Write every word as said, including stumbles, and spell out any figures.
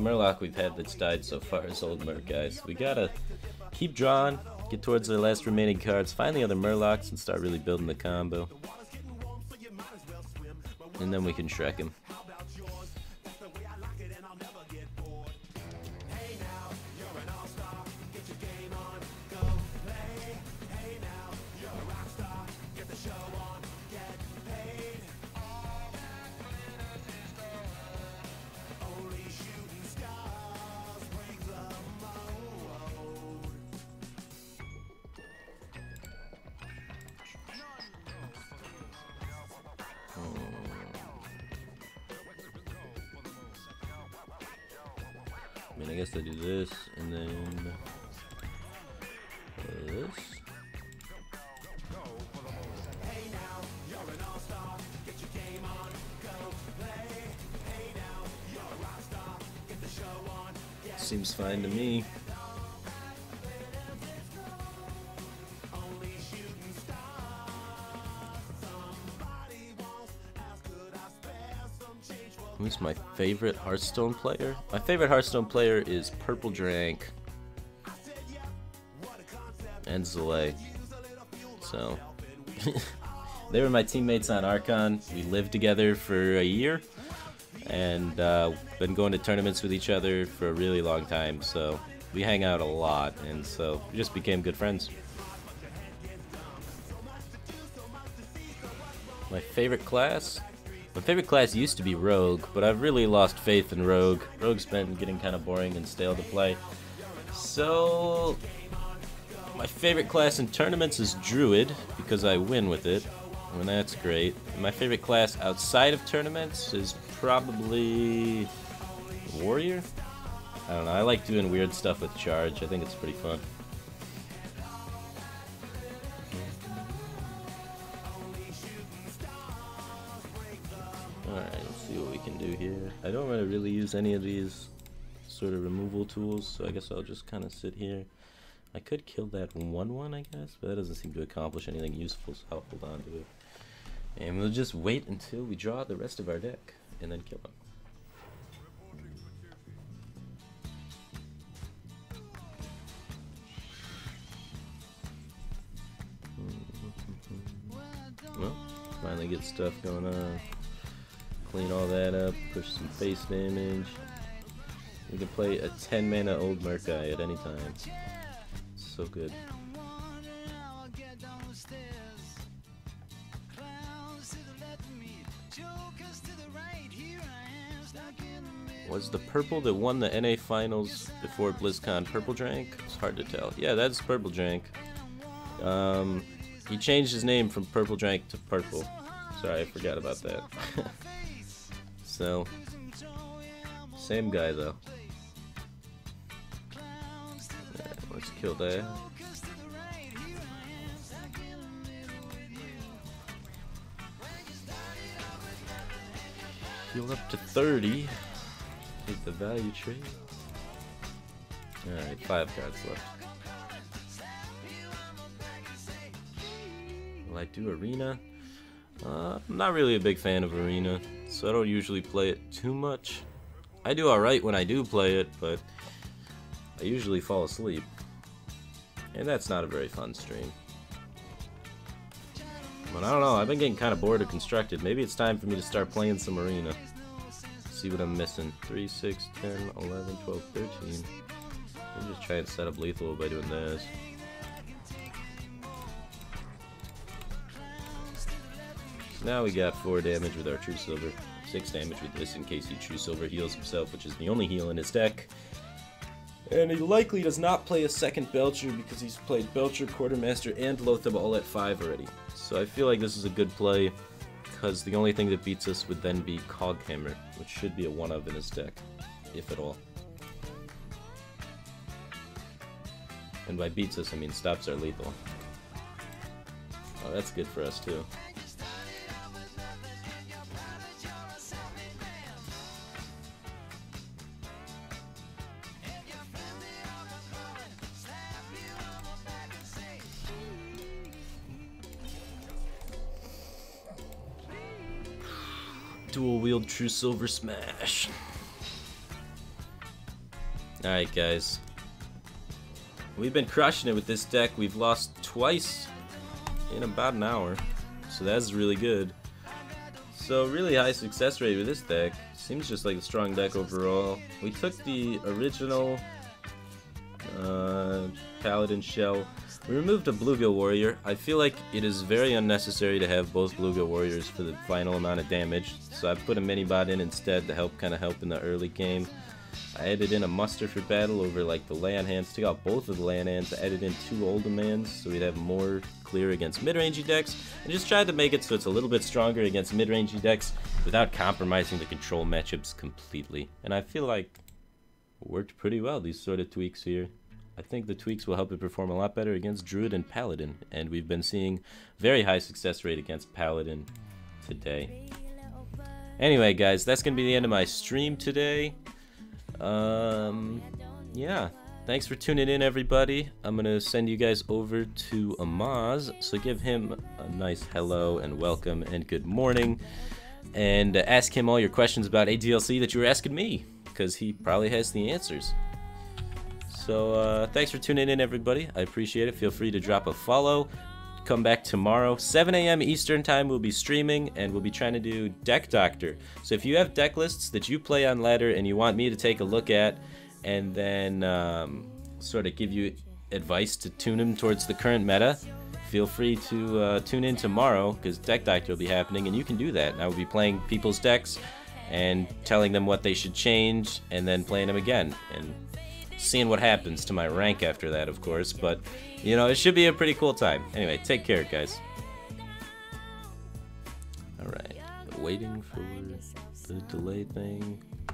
Murloc we've had that's died so far is Old Murk, guys. We gotta keep drawing, get towards the last remaining cards, find the other Murlocs, and start really building the combo. And then we can Shrek him. I mean, I guess I do this, and then this. Seems fine to me. Who's my favorite Hearthstone player? My favorite Hearthstone player is Purple Drank and Zalay. So they were my teammates on Archon. We lived together for a year and uh, been going to tournaments with each other for a really long time. So we hang out a lot, and so we just became good friends. My favorite class? My favorite class used to be Rogue, but I've really lost faith in Rogue. Rogue's been getting kind of boring and stale to play. So, my favorite class in tournaments is Druid, because I win with it, and that's great. And my favorite class outside of tournaments is probably Warrior? I don't know, I like doing weird stuff with Charge. I think it's pretty fun. Alright, let's see what we can do here. I don't want to really use any of these sort of removal tools, so I guess I'll just kind of sit here. I could kill that one one, I guess, but that doesn't seem to accomplish anything useful, so I'll hold on to it. And we'll just wait until we draw the rest of our deck, and then kill him. Well, finally get stuff going on. Clean all that up, push some face damage. We can play a ten mana Old Murk guy at any time. So good. Was the purple that won the N A finals before BlizzCon Purple Drank? It's hard to tell. Yeah, that's Purple Drank. Um, he changed his name from Purple Drank to Purple. Sorry, I forgot about that. So, same guy though. Right, let's kill that. Heal up to thirty. Take the value trade. Alright, five cards left. Will I do Arena? Uh, I'm not really a big fan of Arena, so I don't usually play it too much. I do alright when I do play it, but I usually fall asleep. And that's not a very fun stream. But I don't know, I've been getting kind of bored of Constructed. Maybe it's time for me to start playing some Arena. See what I'm missing. three, six, ten, eleven, twelve, thirteen. Maybe just try and set up lethal by doing this. Now we got four damage with our True Silver, six damage with this in case he True Silver heals himself, which is the only heal in his deck. And he likely does not play a second Belcher because he's played Belcher, Quartermaster, and Lothab all at five already. So I feel like this is a good play, because the only thing that beats us would then be Coghammer, which should be a one-of in his deck, if at all. And by beats us, I mean stops our lethal. Oh, that's good for us too. Dual wield True Silver Smash. Alright, guys. We've been crushing it with this deck. We've lost twice in about an hour. So that's really good. So really high success rate with this deck. Seems just like a strong deck overall. We took the original uh, Paladin shell. We removed a Bluegill Warrior. I feel like it is very unnecessary to have both Bluegill Warriors for the final amount of damage. So I put a mini-bot in instead to help kind of help in the early game. I added in a muster for battle over like the land hands. Took out both of the land hands. I added in two Uldaman's so we'd have more clear against mid-rangey decks. And just tried to make it so it's a little bit stronger against mid-rangey decks without compromising the control matchups completely. And I feel like it worked pretty well, these sort of tweaks here. I think the tweaks will help it perform a lot better against Druid and Paladin. And we've been seeing very high success rate against Paladin today. Anyway, guys, that's going to be the end of my stream today. Um, yeah, thanks for tuning in, everybody. I'm gonna send you guys over to Amaz, so give him a nice hello and welcome and good morning, and uh, ask him all your questions about A D L C that you were asking me, because he probably has the answers. So uh, thanks for tuning in, everybody. I appreciate it. Feel free to drop a follow. Come back tomorrow, seven A M Eastern time. We'll be streaming and we'll be trying to do Deck Doctor. So if you have deck lists that you play on ladder and you want me to take a look at and then um, sort of give you advice to tune them towards the current meta, feel free to uh, tune in tomorrow, because Deck Doctor will be happening and you can do that. And I will be playing people's decks and telling them what they should change and then playing them again and seeing what happens to my rank after that, of course. But you know, it should be a pretty cool time. Anyway, take care, guys. Alright, waiting for the delay thing.